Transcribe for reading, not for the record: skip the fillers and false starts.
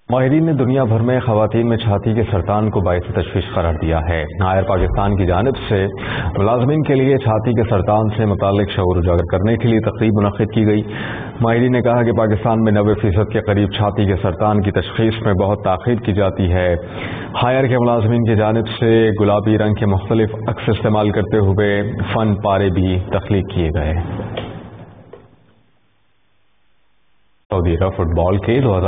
माहिरीन ने दुनिया भर में खवातीन में छाती के सरतान को बाइस तशवीश करार दिया है। नायर पाकिस्तान की जानिब से मुलाजमीन के लिए छाती के सरतान से मुतालिक शऊर उजागर करने के लिए तकरीब मुनक्किद की गई। माहिरीन ने कहा कि पाकिस्तान में 90% के करीब छाती के सरतान की तशखीस में बहुत ताख़ीर की जाती है। हायर के मुलाजमीन की जानिब से गुलाबी रंग के मुख्तलिफ अक्स इस्तेमाल करते हुए फन पारे भी तख्लीक किए गए। सऊदी अरब फुटबॉल के